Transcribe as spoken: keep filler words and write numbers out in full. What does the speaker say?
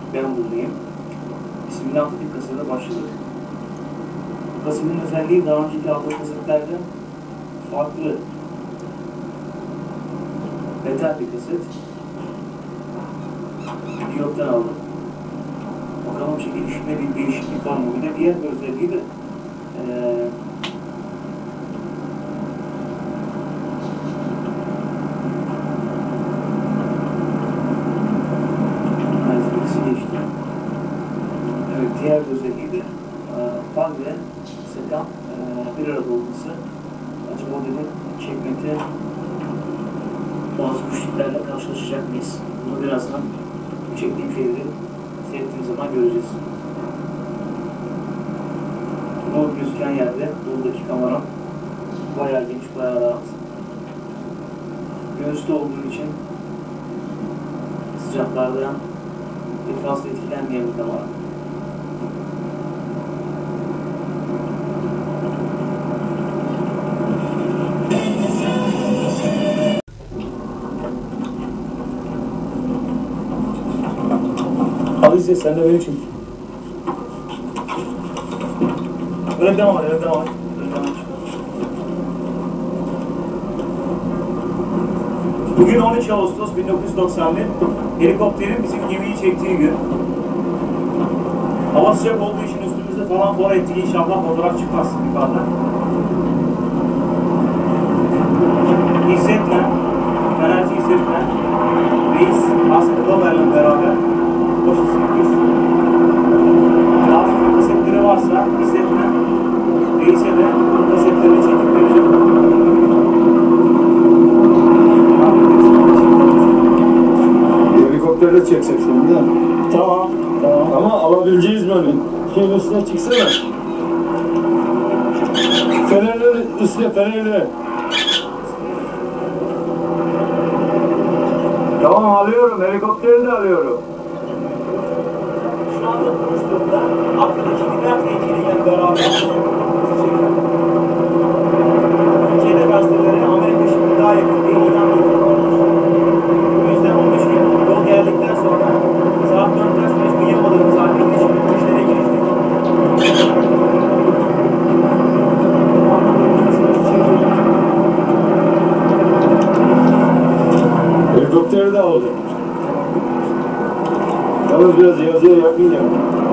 ben buradayım. İsmini altı bir kasada başladık. Bu kasetin özelliği daha önceki altı kasetlerden farklı. Metal bir kaset. Diyot'tan aldım. Bakalım çekilişinde bir değişiklik var mı? Bir de diğer bir özelliği de ee, evet, diğer bir özelliği de faz ve sekan e, bir arada olması. Acaba dedim çekmekte bazı güçlüklerle karşılaşacak mıyız? Bunu birazdan bu çektiğim şeyleri seyrettiğim zaman göreceğiz. Bu gözüken yerde buradaki kameram bayağı geniş, bayağı rahat. Göğüste olduğu için sıcaklardan bir fazla etkilenmeyen bir kamera. Al izle, sen de böyle çek. Öyle devam et, öyle devam et. Öyle devam et. Bugün on üç Ağustos bin dokuz yüz doksan bir, helikopterin bizim gemiyi çektiği gün. Hava sıcak olduğu için üstümüzde falan bor ettik, inşallah fotoğraf çıkmaz yukarıda. İzzet'le, Fenerci İzzet'le, Reis Aslı Domer'le beraber koşusunuz. Trafik kasetleri varsa İzzet'le, Reis'e de kasetlerini çekip vereceğim. Helikopterle çeksek şimdi de. Tamam, tamam. Ama alabileceğiz böyle. Şeyin üstüne çıksana. Fenerleri üstüne, fenerleri. Tamam, alıyorum. Helikopteri de alıyorum. Şu anda konuştuğumda arkadaki diğer tehditiyle beraber Türkiye'de gazetelere Amerika şimdi daha yakın diye ilan ediyorlar. O yüzden on beş gün yol geldikten sonra saat dörtten sonra hiç uyuyamadığımız halde şimdi işlere giriştik. Helikopteri de aldım. Yalnız biraz yazıya yakın ya.